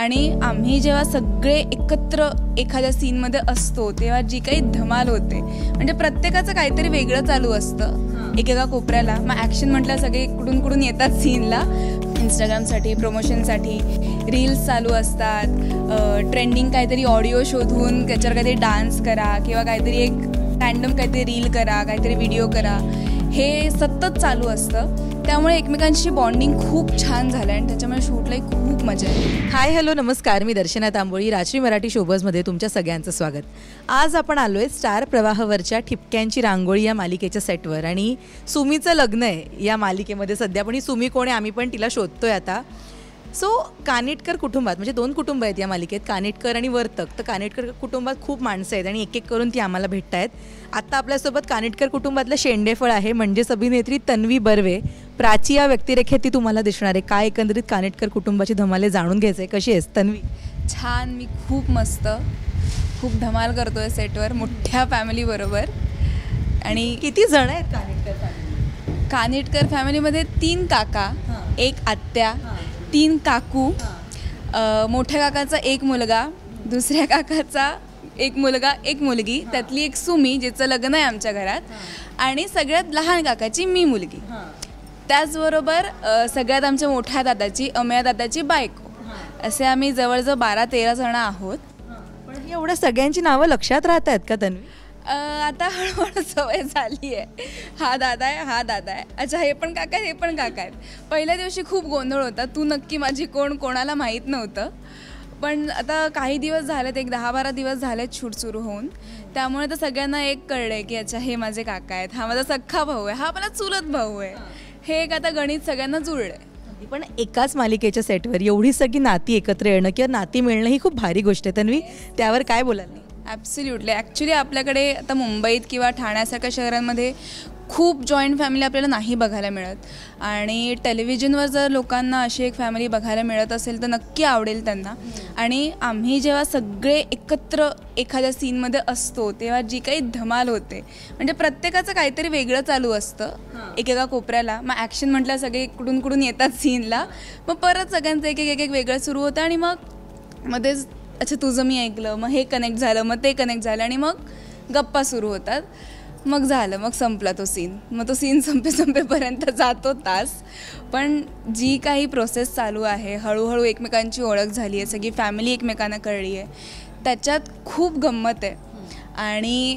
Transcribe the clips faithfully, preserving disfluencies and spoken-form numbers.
आणि आम्ही जेव्हा सगळे एकत्र एखाद्या सीनमध्ये असतो तेव्हा जी काही धमाल होते, म्हणजे प्रत्येकाचं काहीतरी वेगळं चालू असतं एकेका कोपऱ्याला. मग ॲक्शन म्हटलं सगळे कुठून कुठून येतात सीनला. इंस्टाग्रामसाठी, प्रमोशनसाठी रील्स चालू असतात, ट्रेंडिंग काहीतरी ऑडिओ शोधून त्याच्यावर काहीतरी डान्स करा किंवा काहीतरी एक रँडम काहीतरी रील करा, काहीतरी व्हिडिओ करा, हे सतत चालू असतं. त्यामुळे एकमेकांची बॉन्डिंग खूप छान झालं आणि त्याच्यामुळे शूटलाही खूप मजा आहे. हाय हॅलो नमस्कार, मी दर्शना तांबोळी, राजश्री मराठी शोबजमध्ये तुमच्या सगळ्यांचं स्वागत. आज आपण आलो आहे स्टार प्रवाहवरच्या ठिपक्यांची रांगोळी या मालिकेच्या सेटवर आणि सुमीचं लग्न आहे या मालिकेमध्ये सध्या. पण ही सुमी कोण आहे आम्ही पण तिला शोधतोय आता. सो कानेटकर कुटुंबात, म्हणजे दोन कुटुंब आहेत या मालिकेत, कानेटकर आणि वर्तक. तर कानेटकर कुटुंबात खूप माणसं आहेत आणि एक एक करून ती आम्हाला भेटत आहेत. आत्ता आपल्यासोबत कानेटकर कुटुंबातलं शेंडेफळ आहे, म्हणजेच अभिनेत्री तन्वी बर्वे. प्राची या व्यक्तिरेखेत ती तुम्हाला दिसणार आहे. काय एकंदरीत कानेटकर कुटुंबाची धमाले जाणून घ्यायचं आहे. कशी आहेस तन्वी? छान, मी खूप मस्त, खूप धमाल करतोय सेटवर मोठ्या फॅमिलीबरोबर. आणि किती जण आहेत कानेटकर फॅमिली? कानेटकर फॅमिलीमध्ये तीन काका, एक आत्या, तीन काकू, मोठ्या काकाचा एक मुलगा, दुसऱ्या काकाचा एक मुलगा, एक मुलगी, त्यातली एक सुमी जिचं लग्न आहे आमच्या घरात, आणि सगळ्यात लहान काकाची मी मुलगी. त्याचबरोबर सगळ्यात आमच्या मोठ्या दादाची, अमया दादाची बायको. असे आम्ही जवळजवळ बारा तेरा जण आहोत. पण एवढ्या सगळ्यांची नावं लक्षात राहत आहेत का तन्वी? आता हळूहळू सवय झाली आहे. हा दादा आहे, हा दादा आहे, अच्छा हे पण काका आहेत, हे पण काका आहेत. पहिल्या दिवशी खूप गोंधळ होता, तू नक्की माझी कोण, कोणाला माहीत नव्हतं. पण आता काही दिवस झालेत, एक दहा बारा दिवस झालेत शूट सुरू होऊन, त्यामुळे तर सगळ्यांना एक कळलं आहे की अच्छा हे माझे काका आहेत, हा माझा सख्खा भाऊ आहे, हा मला चुलत भाऊ आहे. हे एक आता गणित सगळ्यांना जुळलं आहे. पण एकाच मालिकेच्या सेटवर एवढी सगळी नाती एकत्र येणं किंवा नाती मिळणं ही खूप भारी गोष्ट आहे. तन्वी, त्यावर काय बोलाल? ॲब्सोल्युटली. ॲक्च्युली आपल्याकडे आता मुंबईत किंवा ठाण्यासारख्या शहरांमध्ये खूप जॉईंट फॅमिली आपल्याला नाही बघायला मिळत. आणि टेलिव्हिजनवर जर लोकांना अशी एक फॅमिली बघायला मिळत असेल तर नक्की आवडेल त्यांना. आणि आम्ही जेव्हा सगळे एकत्र एखाद्या सीनमध्ये असतो तेव्हा जी काही धमाल होते, म्हणजे प्रत्येकाचं काहीतरी वेगळं चालू असतं एकेका कोपऱ्याला. मग ॲक्शन म्हटलं सगळे कुठून कुठून येतात सीनला, मग परत सगळ्यांचं एक एक एक वेगळं सुरू होतं आणि मग मध्येच अच्छा तुझं मी ऐकलं, मग हे कनेक्ट झालं, मग ते कनेक्ट झालं आणि मग गप्पा सुरू होतात. मग झालं, मग संपला तो सीन. मग तो सीन संपे संपेपर्यंत जातो तास. पण जी काही प्रोसेस चालू आहे, हळूहळू एकमेकांची ओळख झाली आहे, सगळी फॅमिली एकमेकांना कळली आहे, त्याच्यात खूप गंमत आहे. आणि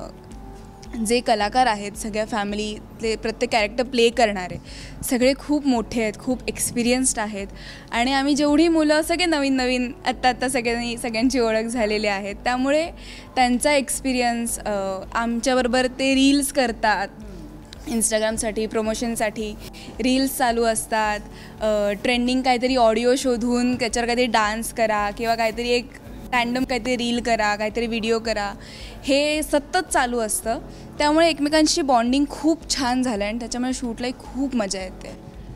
जे कलाकार आहेत सगळ्या फॅमिलीतले, प्रत्येक कॅरेक्टर प्ले करणारे सगळे खूप मोठे आहेत, खूप एक्सपिरियन्स्ड आहेत. आणि आम्ही जेवढी मुलं सगळे नवीन नवीन आत्ता आत्ता सगळ्यांनी सगळ्यांची ओळख झालेली आहेत, त्यामुळे त्यांचा एक्सपिरियन्स आमच्याबरोबर ते रील्स करतात. इंस्टाग्रामसाठी, प्रमोशनसाठी रील्स चालू असतात, ट्रेंडिंग काहीतरी ऑडिओ शोधून त्याच्यावर काहीतरी डान्स करा किंवा काहीतरी एक रँडम काहीतरी रील करा, काहीतरी व्हिडिओ करा, हे सतत चालू असतं. त्यामुळे एकमेकांची बॉन्डिंग खूप छान झालं आणि त्याच्यामुळे शूटलाही खूप मजा येते.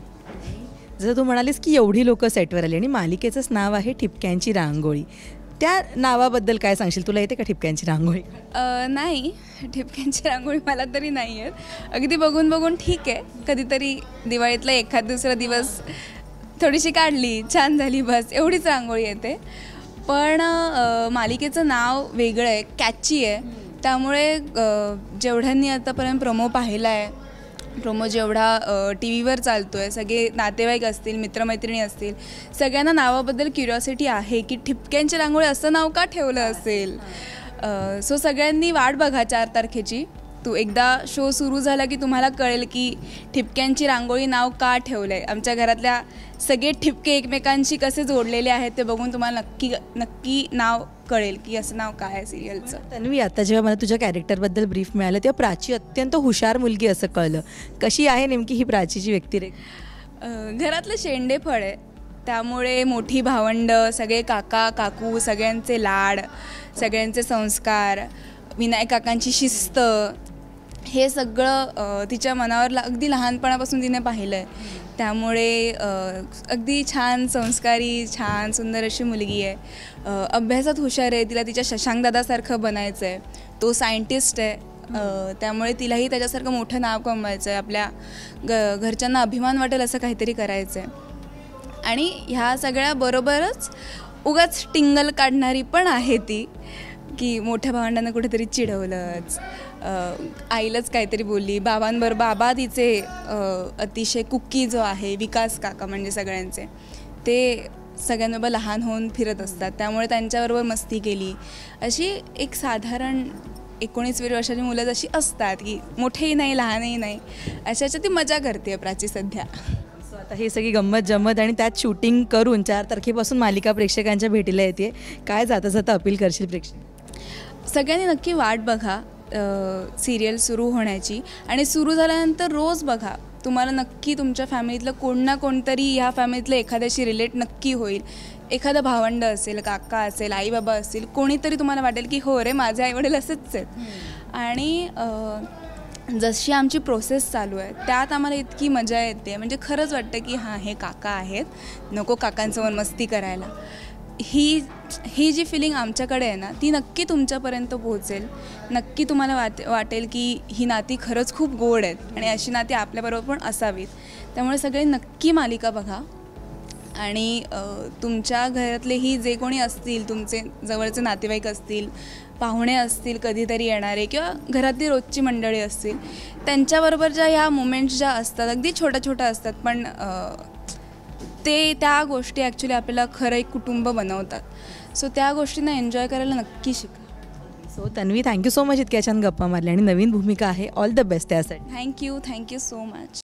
जसं तू म्हणालीस की एवढी लोकं सेटवर आली आणि मालिकेचंच नाव आहे ठिपक्यांची रांगोळी, त्या नावाबद्दल काय सांगशील? तुला येते का ठिपक्यांची रांगोळी? नाही, ठिपक्यांची रांगोळी मला तरी नाही आहेत. अगदी बघून बघून ठीक आहे, कधीतरी दिवाळीतला एखाद दुसरा दिवस थोडीशी काढली, छान झाली, बस एवढीच रांगोळी येते. पण मालिकेचं नाव वेगळं आहे, कॅची आहे. त्यामुळे जेवढ्यांनी आतापर्यंत प्रोमो पाहिला आहे, प्रोमो जेवढा टी व्हीवर चालतो आहे, सगळे नातेवाईक असतील, मित्रमैत्रिणी असतील, सगळ्यांना नावाबद्दल क्युरिओसिटी आहे की ठिपक्यांची रांगोळी असं नाव का ठेवलं असेल. सो सगळ्यांनी वाट बघा चार तारखेची. तू एकदा शो सुरू झाला की तुम्हाला कळेल की ठिपक्यांची रांगोळी नाव का ठेवलं आहे. आमच्या घरातल्या सगळे ठिपके एकमेकांशी कसे जोडलेले आहेत ते बघून तुम्हाला नक्की नक्की नाव कळेल की असं नाव काय आहे सिरियलचं. तन्वी, आता जेव्हा मला तुझ्या कॅरेक्टरबद्दल ब्रीफ मिळालं तेव्हा प्राची अत्यंत हुशार मुलगी असं कळलं. कशी आहे नेमकी ही प्राचीची व्यक्तिरेख? घरातलं शेंडेफळ आहे, त्यामुळे मोठी भावंड, सगळे काका काकू, सगळ्यांचे लाड, सगळ्यांचे संस्कार, विनायक काकांची शिस्त, हे सगळं तिच्या मनावर अगदी लहानपणापासून तिने पाहिलं आहे. त्यामुळे अगदी छान संस्कारी, छान सुंदर अशी मुलगी आहे. अभ्यासात हुशार आहे, तिला तिच्या शशांक दादासारखं बनायचं आहे. तो सायंटिस्ट आहे, त्यामुळे तिलाही त्याच्यासारखं मोठं नाव कमवायचं आहे. आपल्या ग घरच्यांना अभिमान वाटेल असं काहीतरी करायचं आहे. आणि ह्या सगळ्याबरोबरच उगाच टिंगल काढणारी पण आहे ती, की मोठ्या भावंडांना कुठेतरी चिडवलंच, आईलाच काहीतरी बोलली, बाबांबरोबर बाबा तिचे अतिशय कुक्की जो आहे विकास काका म्हणजे सगळ्यांचे, ते सगळ्यांबरोबर लहान होऊन फिरत असतात, त्यामुळे त्यांच्याबरोबर मस्ती केली. अशी एक साधारण एकोणीस वीस वर्षाची मुलं जशी असतात की मोठेही नाही लहानही नाही, अशाच्या ती मजा करते प्राची सध्या. सो आता ही सगळी गंमत जम्मत आणि त्यात शूटिंग करून चार तारखेपासून मालिका प्रेक्षकांच्या भेटीला येते. काय जाता जाता अपील करशील प्रेक्षक? सगळ्यांनी नक्की वाट बघा सिरियल सुरू होण्याची, आणि सुरू झाल्यानंतर रोज बघा. तुम्हाला नक्की तुमच्या फॅमिलीतलं कोण ना कोणतरी ह्या फॅमिलीतलं एखाद्याशी रिलेट नक्की होईल. एखादा भावंड असेल, काका असेल, आई बाबा असतील, कोणीतरी तुम्हाला वाटेल की हो रे माझे आईवडील असेच आहेत. आणि जशी आमची प्रोसेस चालू आहे त्यात आम्हाला इतकी मजा येते, म्हणजे खरंच वाटतं की हां हे काका आहेत, नको काकांसमोर मस्ती करायला. ही ही जी फिलिंग आमच्याकडे आहे ना ती नक्की तुमच्यापर्यंत पोहोचेल. नक्की तुम्हाला वाट वाटेल की ही नाती खरंच खूप गोड आहेत आणि अशी नाती आपल्याबरोबर पण असावीत. त्यामुळे सगळे नक्की मालिका बघा. आणि तुमच्या घरातलेही जे कोणी असतील, तुमचे जवळचे नातेवाईक असतील, पाहुणे असतील कधीतरी येणारे, किंवा घरातली रोजची मंडळी असतील, त्यांच्याबरोबर ज्या ह्या मुमेंट्स ज्या असतात अगदी छोट्या छोट्या असतात, पण ते त्या गोष्टी ॲक्च्युली आपल्याला खरं एक कुटुंब बनवतात. सो त्या गोष्टींना एन्जॉय करायला नक्की शिका. So Tanvi, thank you so much इतक्या छान गप्पा मारल्या आणि नवीन भूमिका आहे, ऑल द बेस्ट त्यासाठी. Thank you thank you so much.